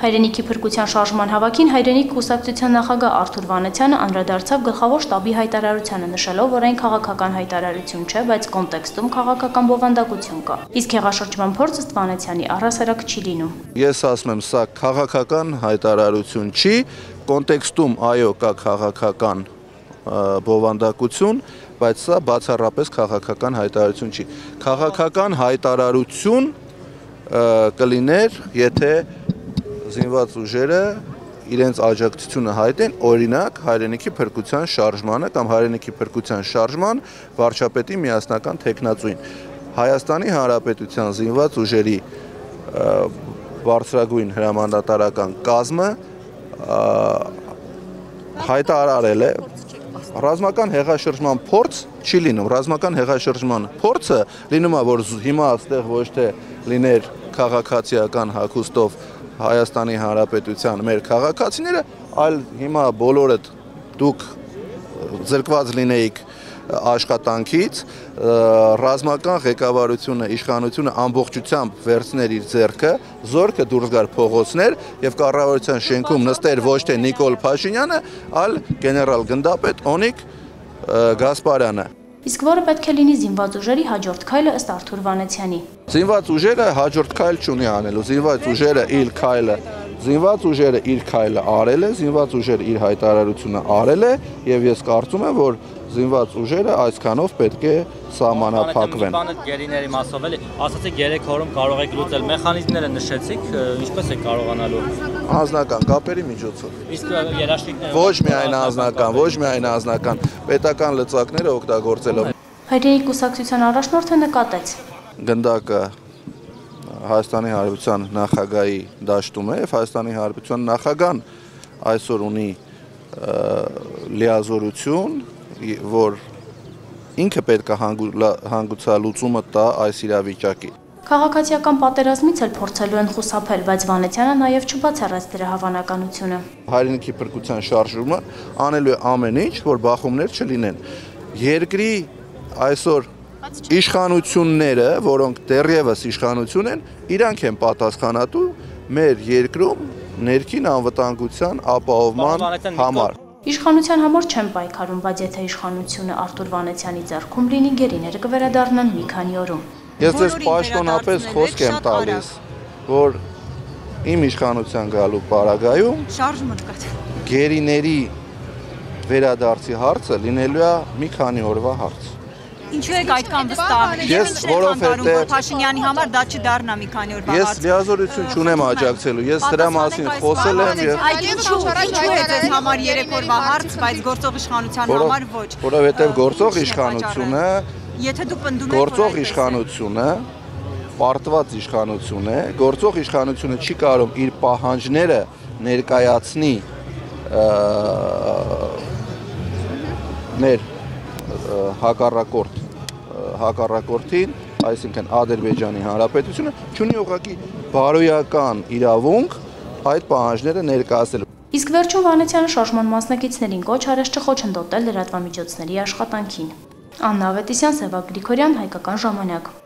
Հայրենիքի փրկության շարժման հավաքին հայրենիք կուսակցության նախագահ Արթուր Վանեցյանը անդրադարձավ գլխավոր շտաբի հայտարարությանը, նշելով, որ այն քաղաքական հայտարարություն չէ, բայց կոնտեքստում քաղաքական բովանդակություն կա։ Իսկ հեղաշրջման փորձը Վանեցյանի առհասարակ չի լինում։ Ես ասում եմ, սա քաղաքական հայտարարություն չի, կոնտեքստում այո կա քաղաքական բովանդակություն, բայց սա բացառապես քաղաքական հայտարարություն չի։ Քաղաքական հայտարարություն կլիներ, եթե զինված ուժերը իրենց աջակցությունը հայտեն օրինակ հայրենիքի փրկության շարժմանը կամ հայրենիքի փրկության շարժման վարչապետի միասնական թեկնածուին։ Հայաստանի Հանրապետության զինված ուժերի բարձրագույն հրամանատարական կազմը հայտարարել է ռազմական հեղաշրջման փորձ չի լինում, ռազմական հեղաշրջման փորձը լինում է, որ հիմա այստեղ ոչ թե լիներ քաղաքացիական հագուստով Հայաստանի Հանրապետության մեր քաղաքացիները, այլ հիմա բոլորդ դուք զրկված լինեիք աշխատանքից, ռազմական ղեկավարությունը, իշխանությունը ամբողջությամբ վերցներ իր ձեռքը, զորքը դուրս գար փողոցներ եւ կառավարության շենքում նստեր ոչ թե Նիկոլ Փաշինյանը, այլ գեներալ գնդապետ Օնիկ Գասպարյանը։ Իսկ որը պետք է լինի զինված ուժերի հաջորդ քայլը ըստ Արթուր Վանեցյանի։ Զինված ուժերը հաջորդ քայլ չունի անելու, զինված ուժերը իր քայլը արել է, զինված ուժերը իր հայտարարությունը արել է եւ ես կարծում եմ, որ զինված ուժերը այսքանով պետք է սահմանափակվեն։ Գերիների մասով էլի, ասացիք 3 օրում կարող եք լուծել, մեխանիզմները նշեցիք, ինչպես է կարողանալու։ Անձնական կապերի միջոցով։ Իսկ երաշխիքները Ոչ միայն անձնական, պետական լծակները օգտագործելով։ Հայրենիք կուսակցության առաջնորդը նկատեց. Գնդակը Հայաստանի Հանրապետության նախագահի դաշտում է եւ Հայաստանի Հանրապետության նախագահան այսօր ունի լիազորություն, որ ինքը պետք է հանգուցալուծումը տա այս իրավիճակի։ Քաղաքացիական պատերազմից էլ փորձելու են խուսափել, բայց Վանեցյանը նաև չբացառեց դրա հավանականությունը։ Հայրենիքի փրկության շարժումը անելու է ամեն ինչ, որ բախումներ չլինեն։ Երկրի այսօր իշխանությունները, որոնք դեռևս իշխանություն են, իրանք են պատասխանատու մեր երկրում ներքին անվտանգության ապահովման համար։ Իշխանության համար չեն պայքարում, բայց եթե իշխանությունը Արթուր Վանեցյանի ձեռքում լինի, գերիները կվերադառնան մի քանի օրում։ Ես ձեզ պաշտոնապես խոսք եմ տալիս, որ իմ իշխանության գալու պարագայում գերիների վերադարձի հարցը լինելու է մի քանի օրվա հարց։ Ինչու եք այդքան վստահ։ Որովհետև Փաշինյանի համար դա չդառնա մի քանի օրվա հարց։ Ես լիազորություն չունեմ աջակցելու, ես դրա մասին խոսել եմ եւ Ինչու է ձեզ համար 3 օրվա հարց, բայց գործող իշխանության համար ոչ։ Որովհետև գործող իշխանությունը, եթե դու պնդում եք գործող իշխանությունը, պարտված իշխանություն է, գործող իշխանությունը չի կարող իր պահանջները ներկայացնի մեր հակառակորդին, այսինքն Ադրբեջանի Հանրապետությունը չունի ուղղակի բարոյական իրավունք այդ պահանջները ներկայացնել։ Իսկ վերջում Վանեցյանը շարժման մասնակիցներին կոչ արեց չխոչընդոտել լրատվամիջոցների աշխատանքին։ Աննա Ավետիսյան, Սևակ Գրիգորյան, Հայկական ժամանակ։